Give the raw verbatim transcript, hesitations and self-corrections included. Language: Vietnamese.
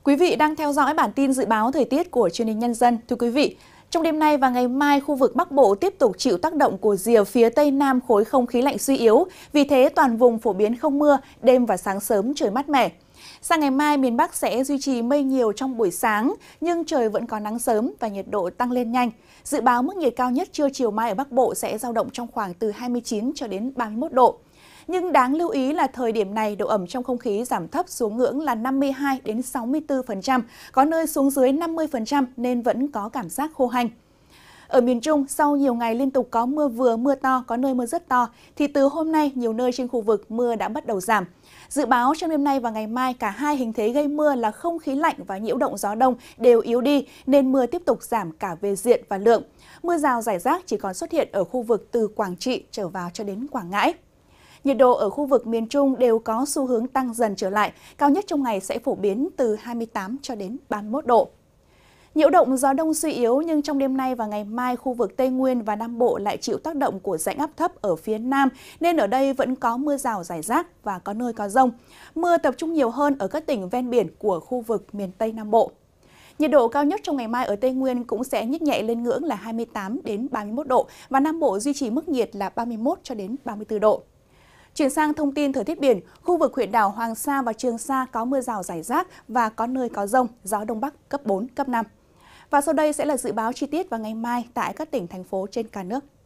Quý vị đang theo dõi bản tin dự báo thời tiết của Truyền hình Nhân dân. Thưa quý vị, trong đêm nay và ngày mai, khu vực Bắc Bộ tiếp tục chịu tác động của rìa phía Tây Nam khối không khí lạnh suy yếu. Vì thế, toàn vùng phổ biến không mưa, đêm và sáng sớm trời mát mẻ. Sang ngày mai, miền Bắc sẽ duy trì mây nhiều trong buổi sáng, nhưng trời vẫn có nắng sớm và nhiệt độ tăng lên nhanh. Dự báo mức nhiệt cao nhất trưa chiều mai ở Bắc Bộ sẽ dao động trong khoảng từ hai mươi chín cho đến ba mươi mốt độ. Nhưng đáng lưu ý là thời điểm này độ ẩm trong không khí giảm thấp xuống ngưỡng là năm mươi hai đến sáu mươi tư phần trăm, có nơi xuống dưới năm mươi phần trăm nên vẫn có cảm giác khô hanh. Ở miền Trung, sau nhiều ngày liên tục có mưa vừa, mưa to, có nơi mưa rất to, thì từ hôm nay nhiều nơi trên khu vực mưa đã bắt đầu giảm. Dự báo trong đêm nay và ngày mai, cả hai hình thế gây mưa là không khí lạnh và nhiễu động gió đông đều yếu đi, nên mưa tiếp tục giảm cả về diện và lượng. Mưa rào rải rác chỉ còn xuất hiện ở khu vực từ Quảng Trị trở vào cho đến Quảng Ngãi. Nhiệt độ ở khu vực miền Trung đều có xu hướng tăng dần trở lại, cao nhất trong ngày sẽ phổ biến từ hai mươi tám cho đến ba mươi mốt độ. Nhiễu động gió đông suy yếu nhưng trong đêm nay và ngày mai khu vực Tây Nguyên và Nam Bộ lại chịu tác động của rãnh áp thấp ở phía Nam nên ở đây vẫn có mưa rào rải rác và có nơi có dông. Mưa tập trung nhiều hơn ở các tỉnh ven biển của khu vực miền Tây Nam Bộ. Nhiệt độ cao nhất trong ngày mai ở Tây Nguyên cũng sẽ nhích nhẹ lên ngưỡng là hai mươi tám đến ba mươi mốt độ và Nam Bộ duy trì mức nhiệt là ba mươi mốt cho đến ba mươi tư độ. Chuyển sang thông tin thời tiết biển, khu vực huyện đảo Hoàng Sa và Trường Sa có mưa rào rải rác và có nơi có dông, gió Đông Bắc cấp bốn, cấp năm. Và sau đây sẽ là dự báo chi tiết vào ngày mai tại các tỉnh, thành phố trên cả nước.